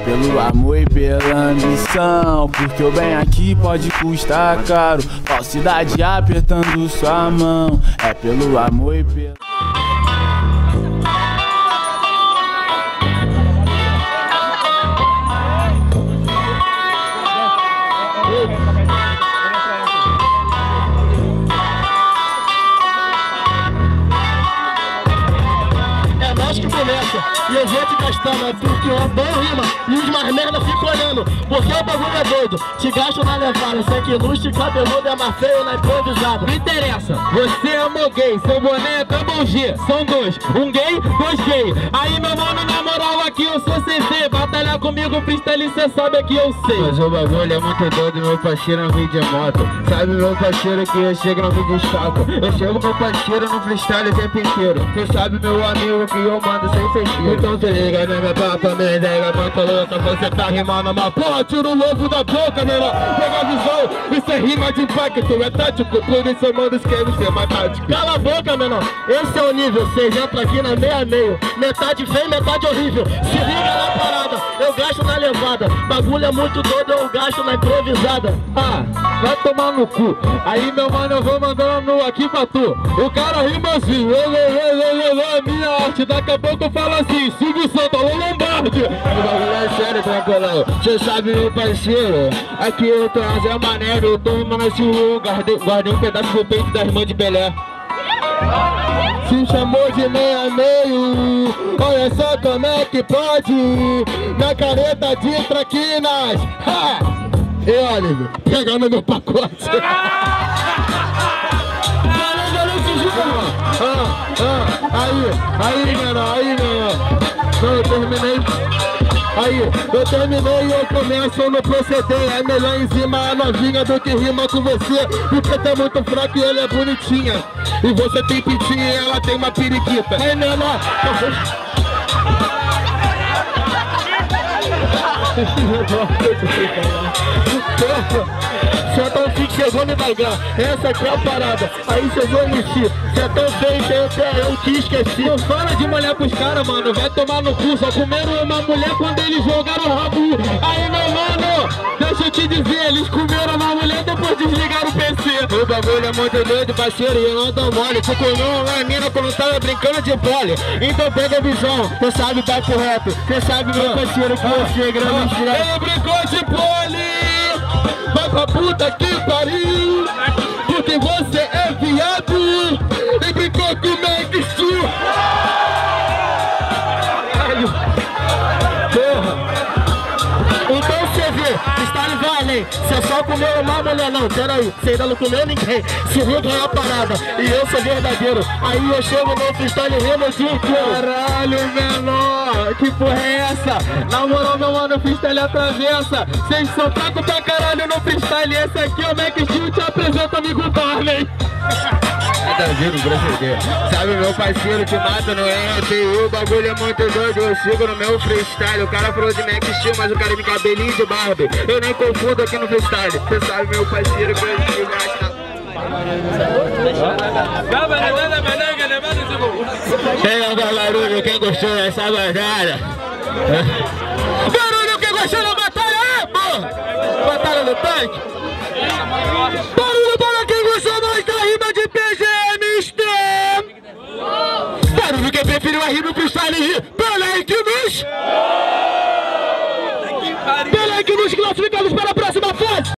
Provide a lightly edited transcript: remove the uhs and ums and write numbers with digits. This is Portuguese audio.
pelo amor e pela ambição, porque o bem aqui pode custar caro. Falsidade apertando sua mão, é pelo amor e pela... É nós que começa, e eu vou te gastando, é porque eu adoro rima, e os mais merda ficam olhando, porque o bagulho é doido, te gasto na levada, sei que lustre, cabeludo é mais feio na improvisada. Não interessa, você é amor gay, seu boné é Double G, são dois, um gay, dois gay. Aí meu mano, na moral aqui eu sou CC, batalhar comigo freestyle cê sabe que eu sei. Mas o bagulho é muito doido, meu parceiro não vem de moto. Sabe meu parceiro que eu chego não me destaco. Eu chego meu parceiro no freestyle o tempo inteiro. Cê sabe meu amigo que eu mando sem fecheiro. Então se liga, né, minha papa, me nega, manta louca. Você tá rimando uma porra, tira o ovo da boca, menor. Pega a visão, isso é rima de impacto, é tático. Por isso eu mando esquema, isso é mais tático. Cala a boca, menor, esse é o nível, cês entram aqui na meia meio. Metade feio, metade horrível. Se liga na parada, eu gasto na levada. Bagulho é muito doido, eu gasto na improvisada. Ah, vai tomar no cu. Aí meu mano, eu vou mandando aqui pra tu. O cara rima assim, é minha arte. Daqui a pouco eu falo assim, Silvio Santos, alô Lombardi. O bagulho é sério, tranquilão. Cê sabe meu parceiro, aqui eu tô a Zé Maneiro. Eu tô rimando esse guardei um pedaço do peito da irmã de Belé. Se chamou de meia meio, olha só como é que pode. Na careta de traquinas, ha! E olha, pegando meu pacote. Aí, menor. Não, eu terminei. Aí, eu terminei e eu começo no proceder. É melhor enzimar a novinha do que rima com você, porque tu é muito fraco e ela é bonitinha. E você tem pitinha e ela tem uma periquita. Aí, menor. Cê é tão fixe, chegou me bagar. Essa aqui é a parada. Aí chegou MC. Cê é tão feio que eu te esqueci. Não fala de mulher pros caras, mano. Vai tomar no cu. Só comeram uma mulher quando eles jogaram o rabo. Aí, meu mano, deixa eu te dizer, eles comeram uma mulher depois desligaram o PC. O bagulho é muito doido, parceiro, e eu não dou mole. Tu comeu uma mina quando tava brincando de pole. Então pega a visão, cê sabe papo reto. Cê sabe, meu parceiro, que você é grande. Ele brincou de pole. Vai pra puta que pariu, porque você é viado e brincou com o Max Steel. Porra. Então você vê, freestyle vai além. Cê só comeu uma mulher, não, peraí, cê ainda não comeu ninguém. Se liga é a parada, e eu sou verdadeiro. Aí eu chego no freestyle e rimo o dia inteiro. Caralho, menor, que porra é essa? Na moral, meu mano, freestyle atravessa. Vocês são fracos pra caralho no freestyle. Esse aqui é o Max Steel, te apresenta, amigo Barney. Sabe meu parceiro que mata no RTU, o bagulho é muito doido, eu sigo no meu freestyle. O cara falou de Max Steel, mas o cara me cabelinho de Barbie. Eu nem confundo aqui no freestyle. Você sabe meu parceiro que eu sigo Ei, galera, quem gostou dessa batalha? Barulho, quem gostou da batalha é, pô! Batalha do tanque! Barulho para quem gostou mais da rima de PGM Stem! Barulho quem preferiu a rima freestyle, pelo like nos classificados para a próxima fase!